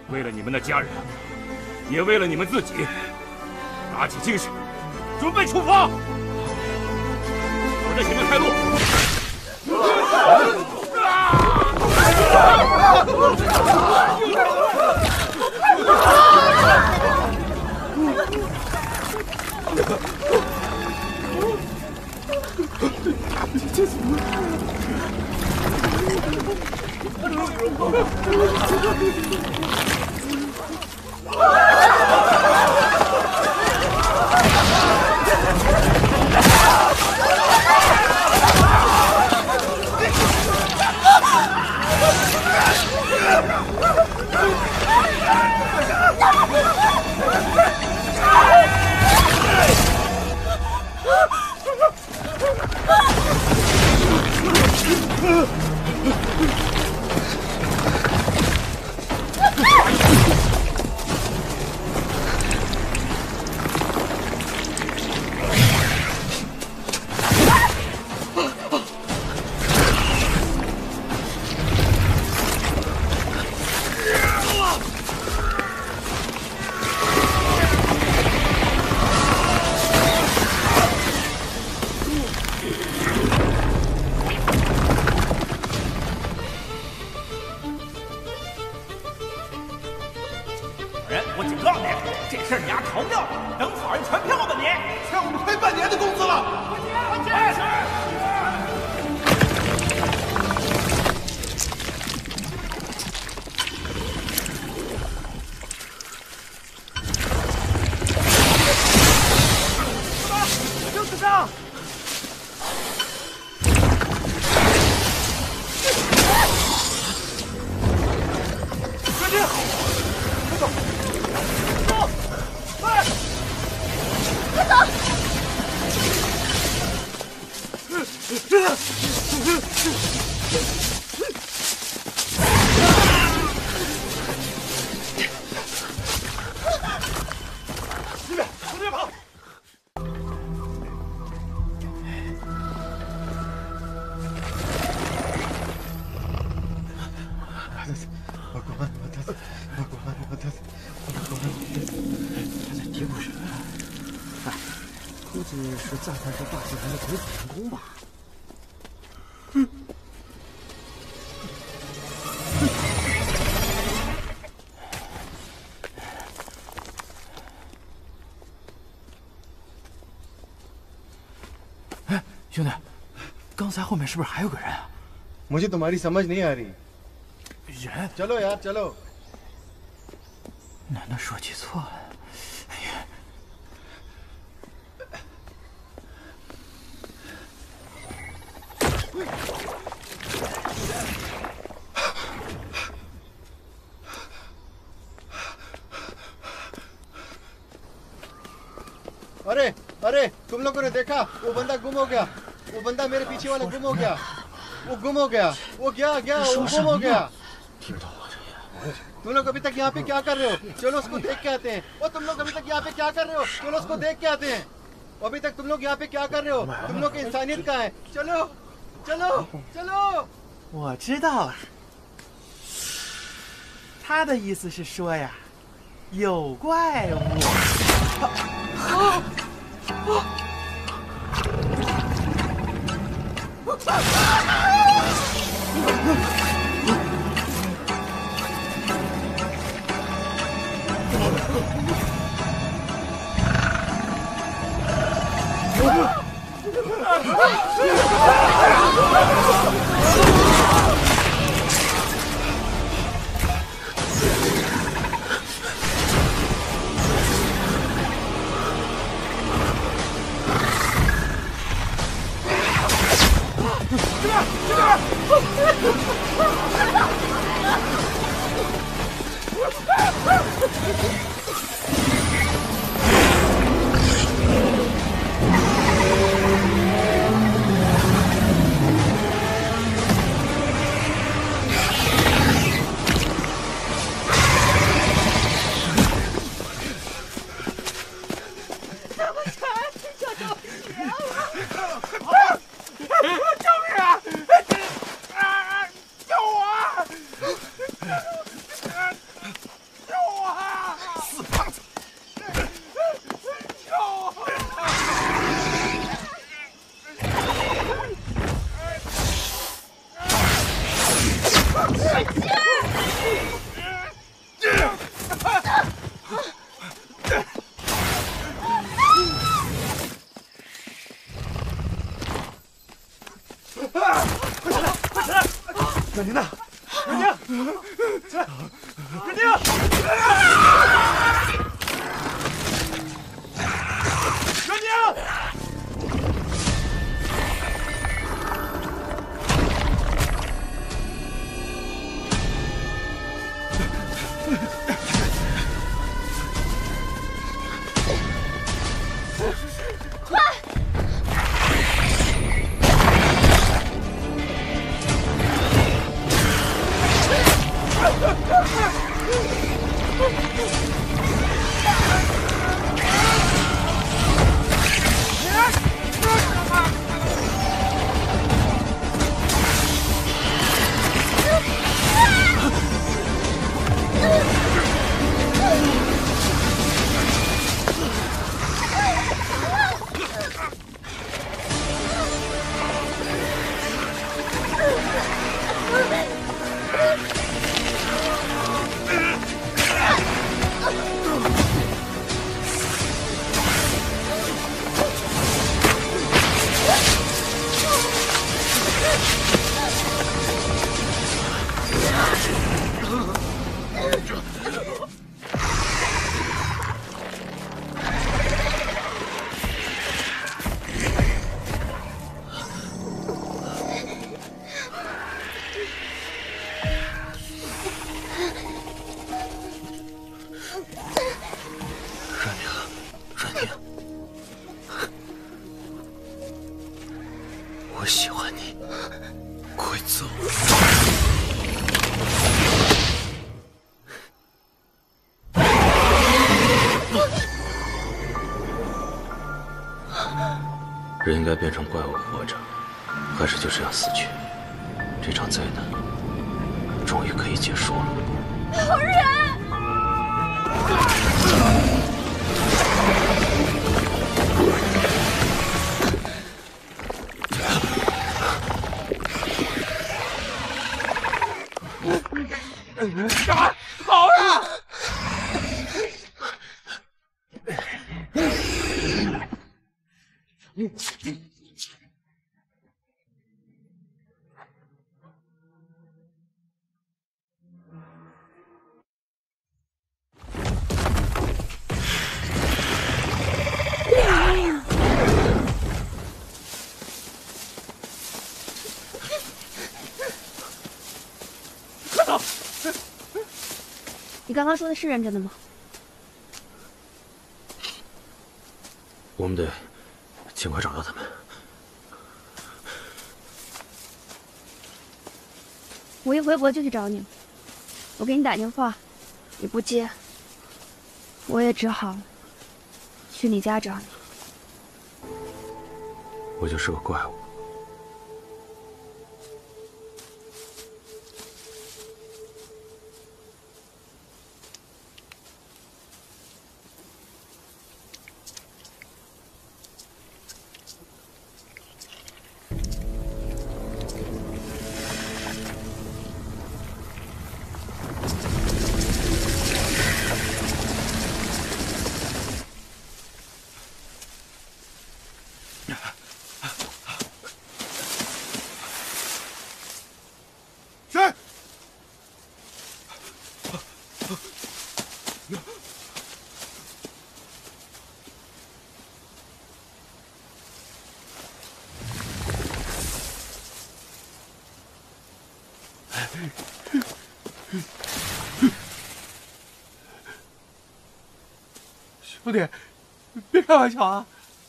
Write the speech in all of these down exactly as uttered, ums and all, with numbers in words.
为了你们的家人，也为了你们自己，打起精神，准备出发！我在前面开路。 这怎么？是赞叹这大集团的鬼子成功吧？嗯。哎，兄弟，刚才后面是不是还有个人啊 ？मुझे तुम्हारी समझ नहीं आ रही。 人？ चलो यार चलो。 难道说记错了？ अरे अरे तुम लोगों ने देखा वो बंदा गुम हो गया वो बंदा मेरे पीछे वाला गुम हो गया वो गुम हो गया वो गया गया वो गुम हो गया तुम लोग अभी तक यहाँ पे क्या कर रहे हो चलो उसको देख के आते हैं और तुम लोग अभी तक यहाँ पे क्या कर रहे हो चलो उसको देख के आते हैं अभी तक तुम लोग यहाँ पे क्या कर रहे हो तुम लोग की इंसानियत कहाँ है चलो चलो चलो 我知道了，他的意思是说呀，有怪物。啊！ 宁呢？阮宁，起来！阮宁！阮宁！ 人应该变成怪物活着，还是就这样死去？这场灾难终于可以结束了。 好人！ 干嘛？好人！ 快走！ 你刚刚说的是认真的吗？ 我们得尽快找到他们。 我一回国就去找你，我给你打电话，你不接，我也只好去你家找你。 我就是个怪物。 兄弟，别开玩笑啊！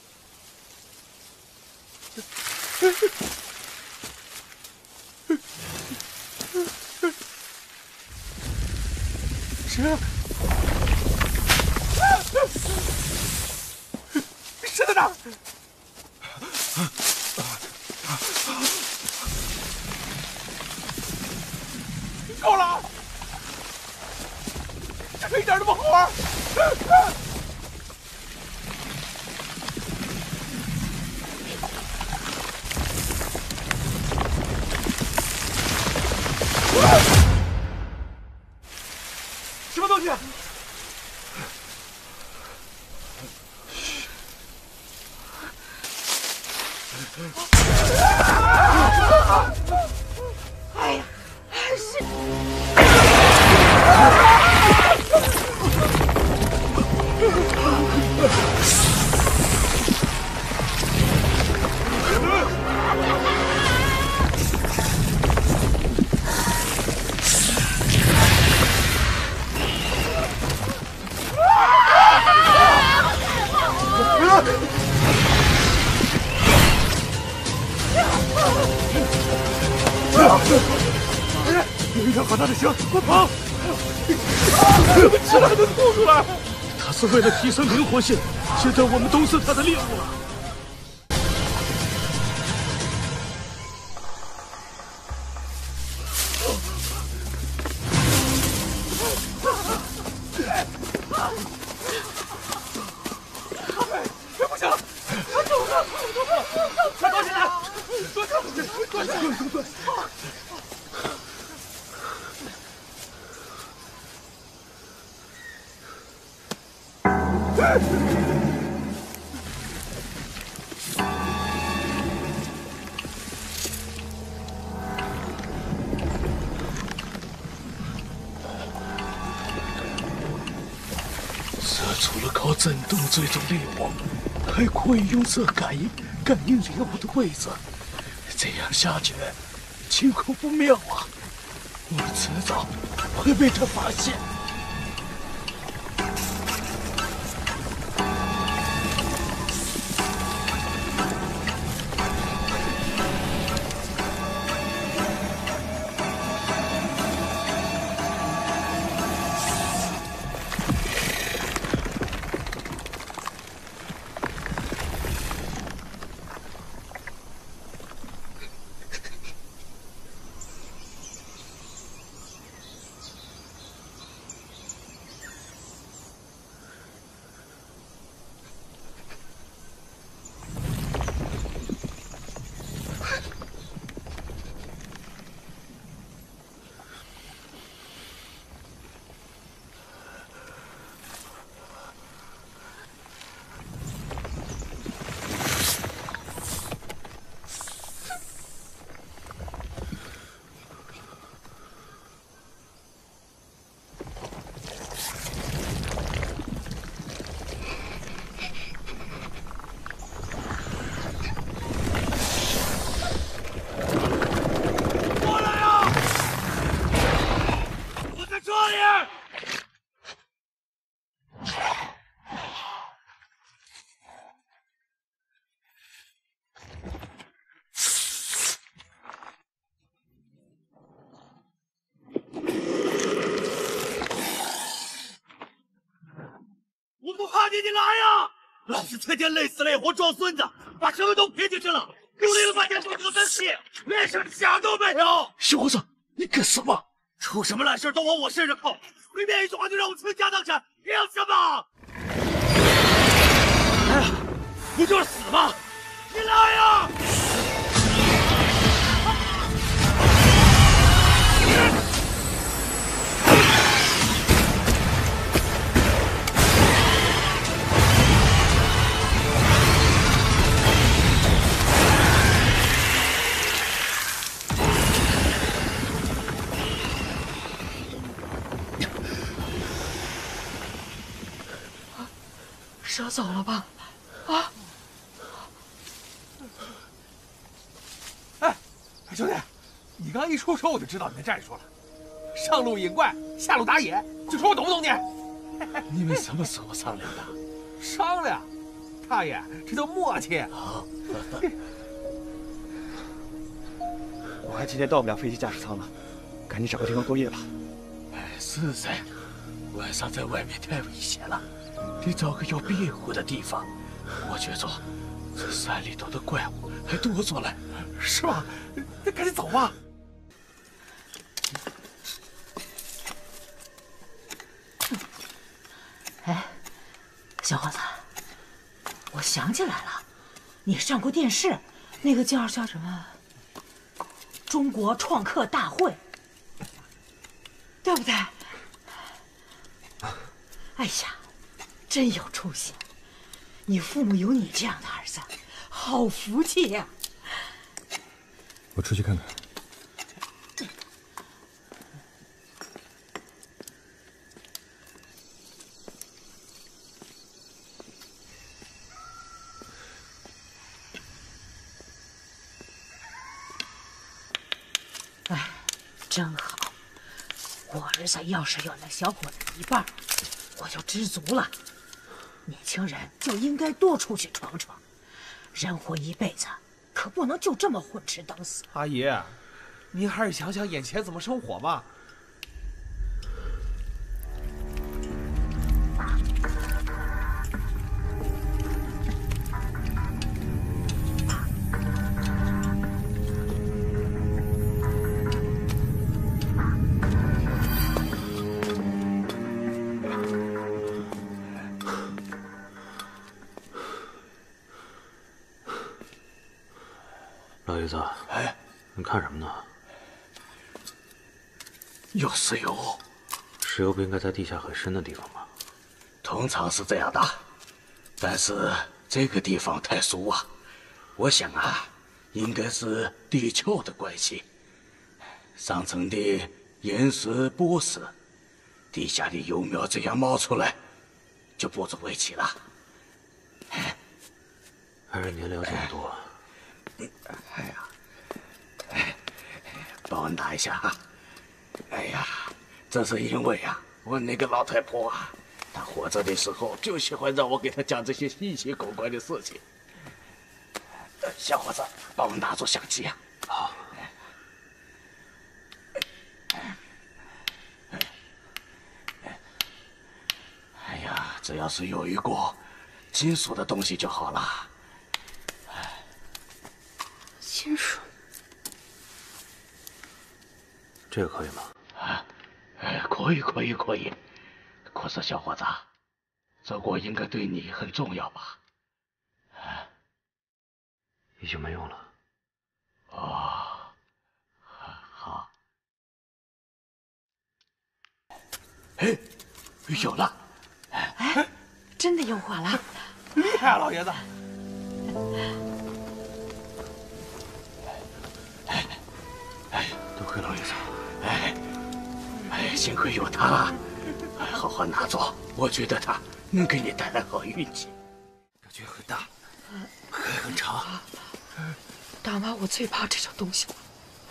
谁啊？谁在哪？够了！这一点都不好玩！什么东西？ 哎呀， 快跑！吃了还能吐出来？ 他是为了提升灵活性，现在我们都是他的猎物了。 这除了靠震动追踪猎物，还可以用这感应感应猎物的位置。这样下去，情况不妙啊！我迟早会被他发现。 你你来呀！老子天天累死累活装孙子，把什么都拼进去了，努力了半天不得分气，连声响都没有。 小伙子，你干什么？ 出什么烂事都往我身上扣，随便一句话就让我倾家荡产，凭什么？哎呀，不就是死吗？你来呀！ 蛇走了吧？啊！ 哎，兄弟，你刚一出手我就知道你的战术了，上路引怪，下路打野，就说我懂不懂你？ 你们什么时候商量的？ 商量，大爷，这叫默契。 啊！ 我看今天到不了飞机驾驶舱了，赶紧找个地方过夜吧。 哎，是噻，晚上在外面太危险了。 得找个有庇护的地方。我觉着这山里头的怪物还多着呢， 是吧？那赶紧走吧。 哎，小伙子，我想起来了，你上过电视，那个叫叫什么《中国创客大会》，对不对？哎呀！ 真有出息！你父母有你这样的儿子，好福气呀！ 我出去看看。 哎，真好！我儿子要是有那小伙子一半，我就知足了。 年轻人就应该多出去闯闯，人活一辈子，可不能就这么混吃等死。 阿姨，您还是想想眼前怎么生活吧。 爷子， 哎， 你看什么呢？ 有石油。 石油不应该在地下很深的地方吗？ 通常是这样的，但是这个地方特殊啊，我想啊，应该是地壳的关系。上层的岩石剥蚀，地下的油苗这样冒出来，就不足为奇了。 还是您了解的多。 哎呀，哎，帮我拿一下哈。哎呀，这是因为啊，我那个老太婆啊，她活着的时候就喜欢让我给她讲这些稀奇古怪的事情。小伙子，帮我拿住相机啊！ 好。 哎呀，只要是有一个金属的东西就好了。 金属？ 这个可以吗？ 啊，哎，可以，可以，可以。可是小伙子，这个应该对你很重要吧？啊， 已经没用了。 哦，好。哎，有了！ 哎，真的有火了！ 厉害啊，老爷子！ 哎，哎， 多亏老爷子。 哎，哎，幸亏有他，好好拿着。我觉得他能给你带来好运气。 这菌很大，还很长。 大妈，我最怕这种东西了。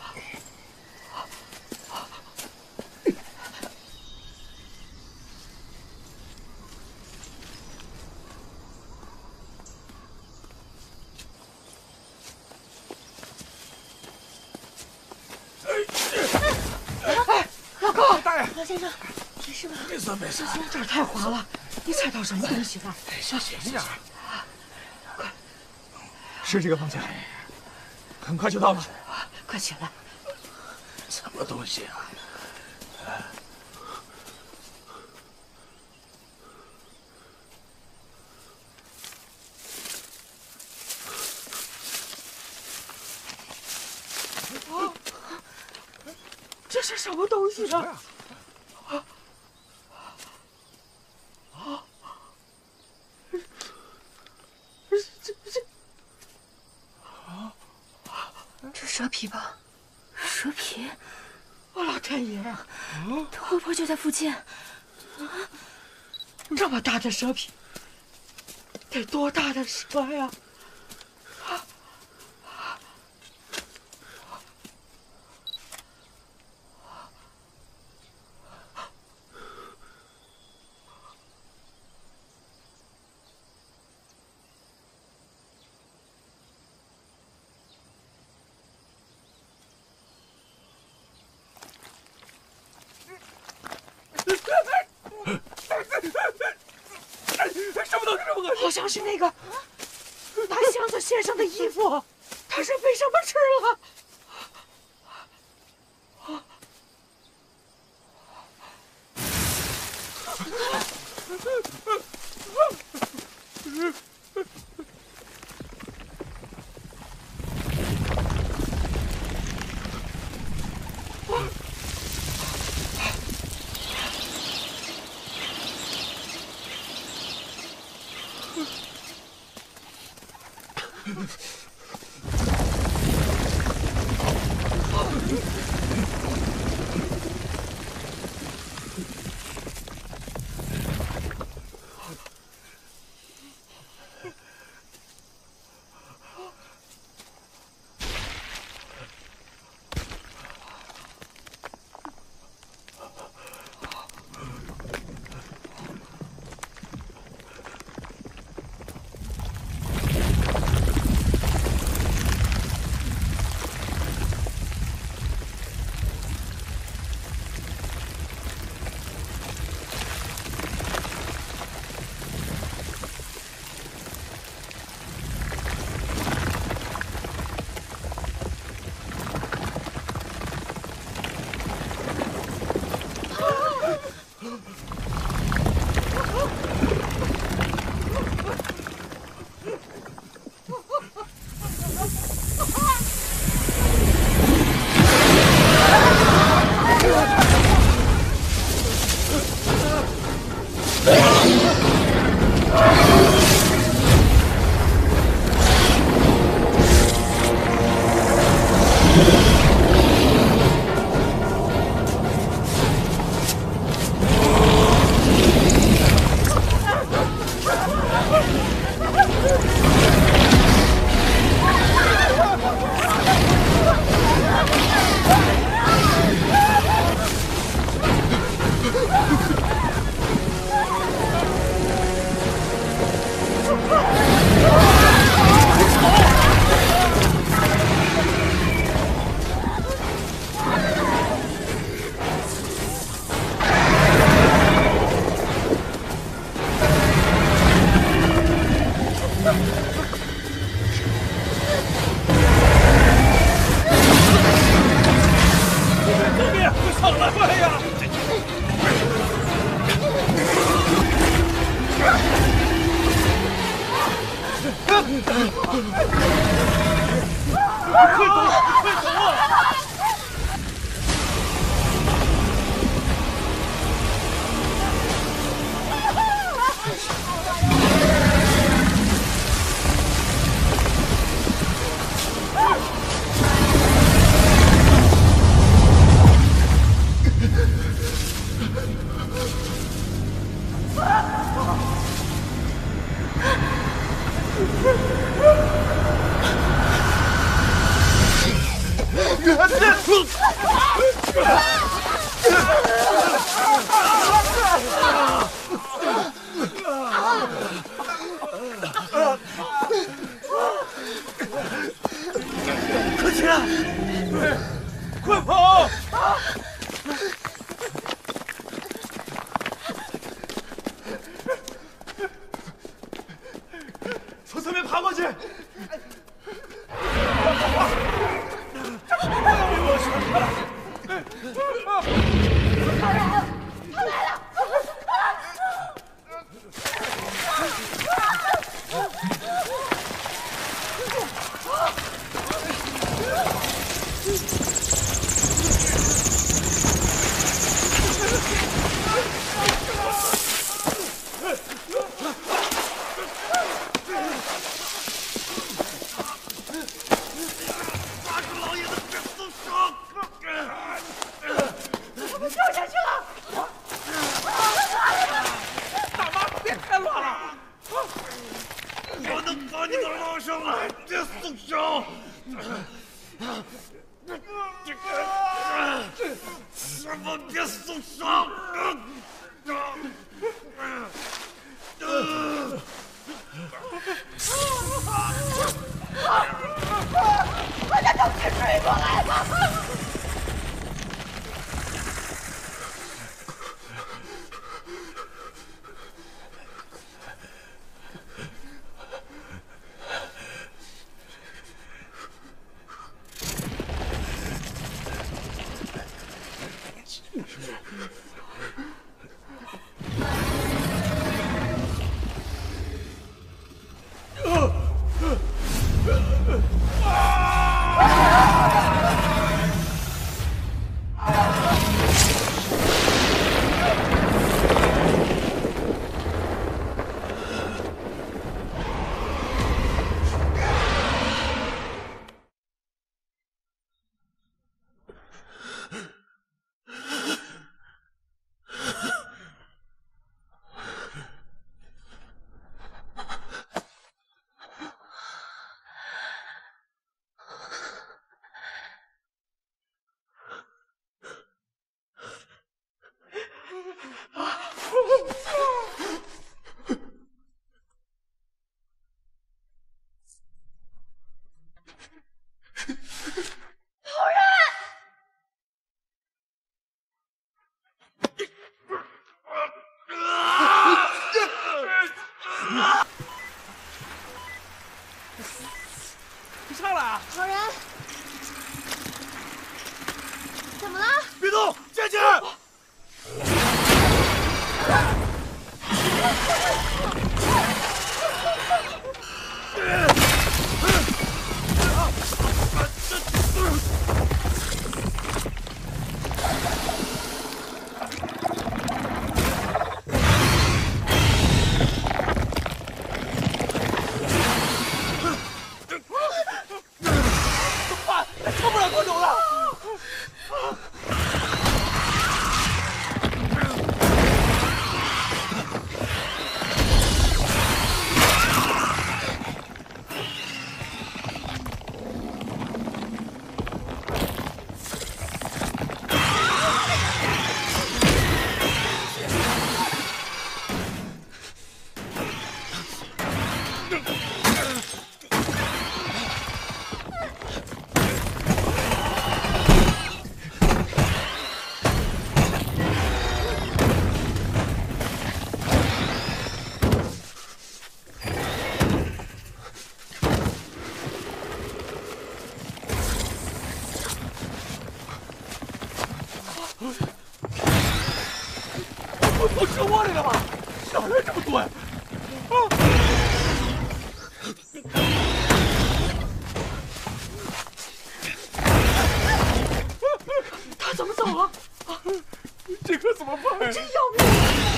老先生，没事吧？ 没事没事。 这儿太滑了，你踩到什么东西了？ 小心点儿。 快， 是这个方向，很快就到了。 快起来！ 什么东西啊？ 啊！这是什么东西啊？ 蛇皮吧？蛇皮？ 我老天爷！ 它会不会就在附近？ 这么大的蛇皮，得多大的蛇呀？ 什么东西这么恶心？ 好像是那个拿箱子先生的衣服，他是被什么吃了？ 可奇， 快跑！ 从上面爬过去。 射窝里了吗？哪来这么多呀？啊！ 他怎么走了？ 这可怎么办呀？ 真要命！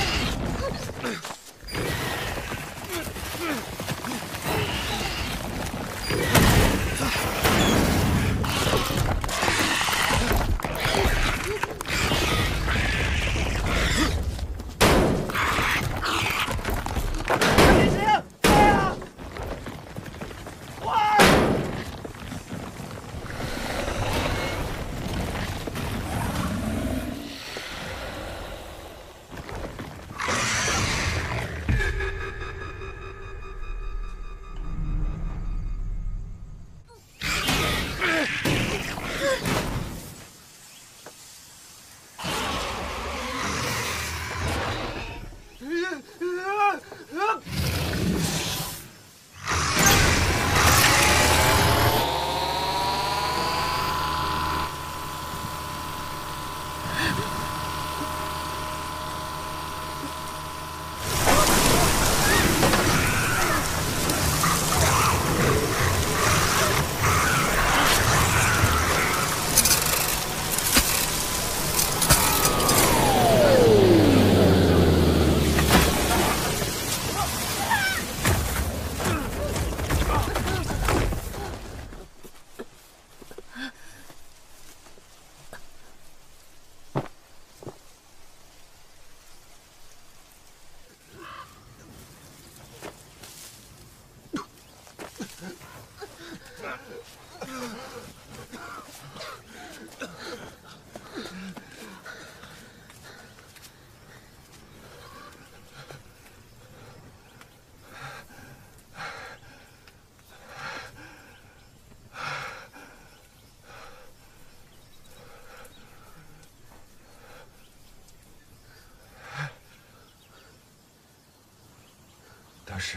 大师，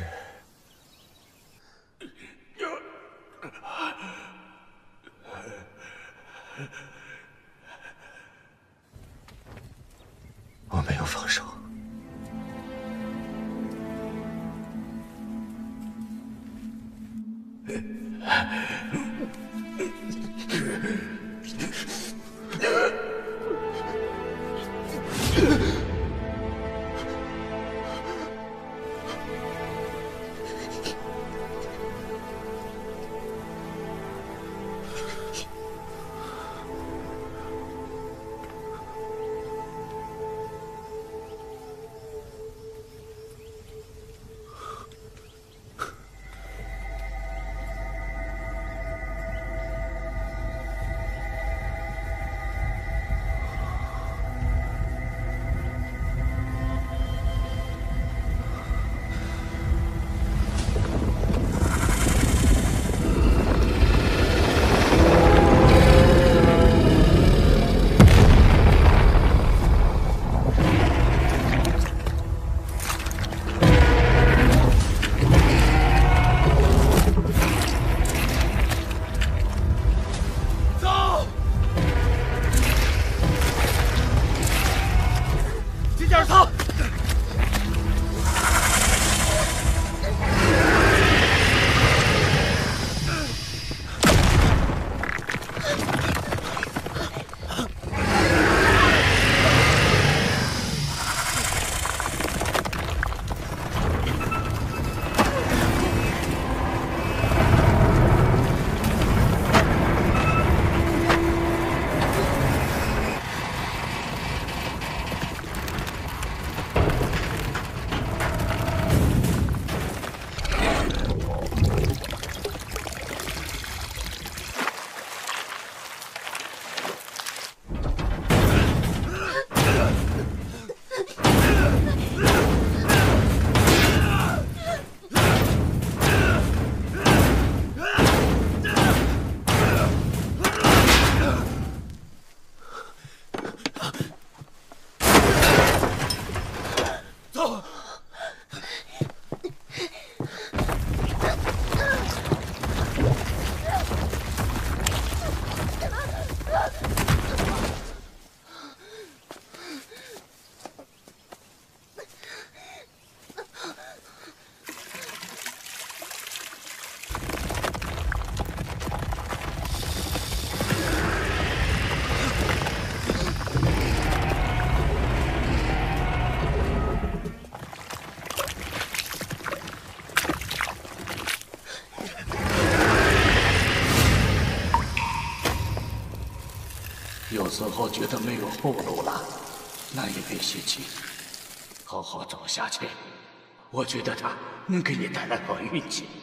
我没有放手。 时候觉得没有后路了，那也别泄气，好好走下去。我觉得他能给你带来好运气。